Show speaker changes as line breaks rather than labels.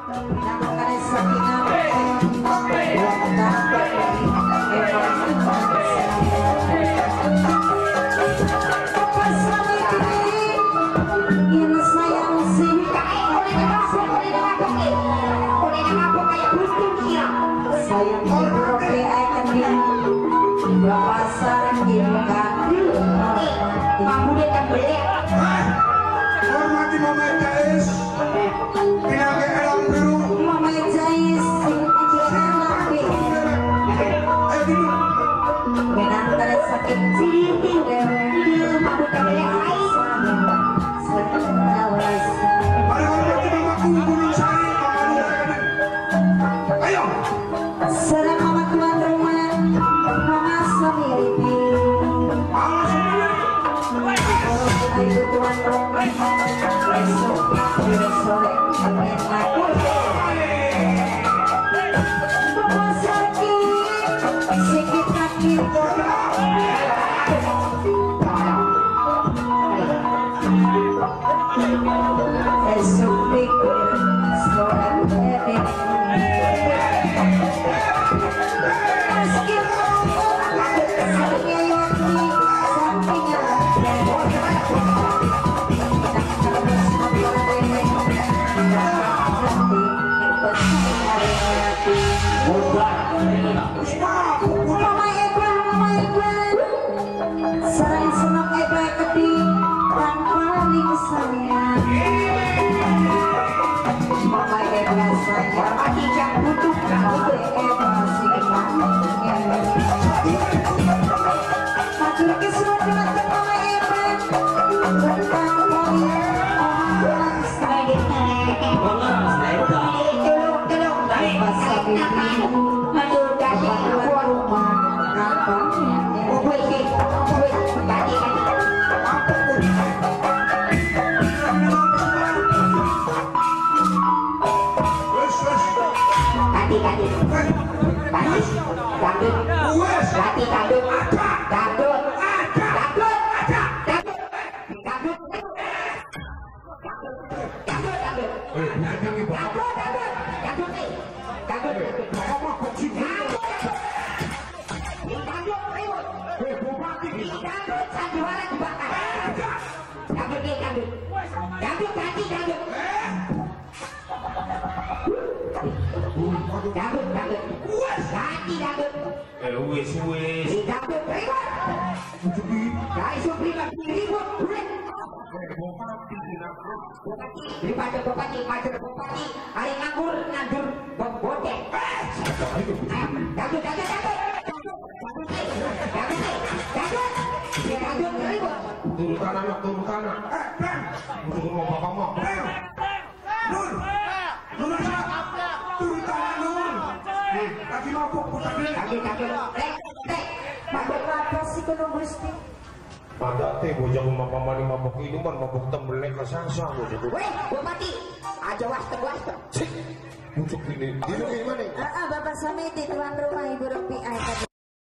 Hormati Mama Jais, pinangge elang biru. Mama Jais, benang terasa kecil, mabuk kabelek ais. Ada hormati mamaku Gunung Sari, Mama Lura. Ayo. Serang mama tuan rumah, mama Samiri. Mama Samiri. Ayo tuan rumah, besok sore main aku. Bawa sakit, sikit sakit. Besok pikir sore ini. Bupati, hari nganggur bobodek. Turun kanan. Untuk ngomong ngomong. Nur. Turun kanan Nur. Lagi mabuk putar. Lagi. Apa sih kalau Gusti? Pada teh bojang mapamani mabuk minuman mabuk tembelek kasangsa bojang. Weh, Bupati, aja waster. Cik, untuk ini. Di mana? Bapak Samiti tuan rumah Ibu Ropi.